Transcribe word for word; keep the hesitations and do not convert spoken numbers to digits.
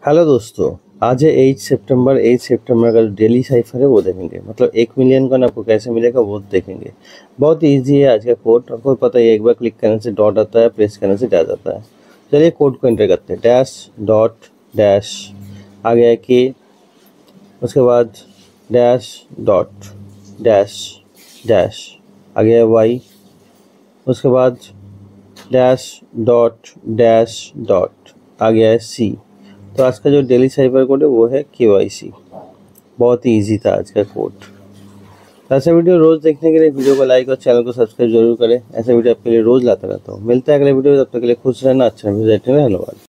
Hello दोस्तों, आज है एट सितंबर। एट सितंबर का जो डेली साइफर है वो देखेंगे। मतलब एक मिलियन कॉइन आपको कैसे मिलेगा वो देखेंगे। बहुत इजी है आज का कोड। आपको पता है एक बार क्लिक करने से डॉट आता है, प्रेस करने से डैश आता है। चलिए कोड को एंटर करते हैं। डैश डॉट डैश आ गया कि, उसके बाद डैश डॉट डैश डैश आ गया वाई, उसके बाद डैश डॉट डैश डॉट आ गया है सी। तो आज का जो डेली साइबर कोड है वो है के वाई सी। बहुत ही ईजी था आज का कोड। तो ऐसे वीडियो रोज़ देखने के लिए वीडियो को लाइक और चैनल को सब्सक्राइब जरूर करें। ऐसे वीडियो आपके लिए रोज़ लाता रहता हूँ। मिलता है अगले वीडियो में, तब तक के लिए खुश रहना, अच्छा वीडियो देखने में। धन्यवाद।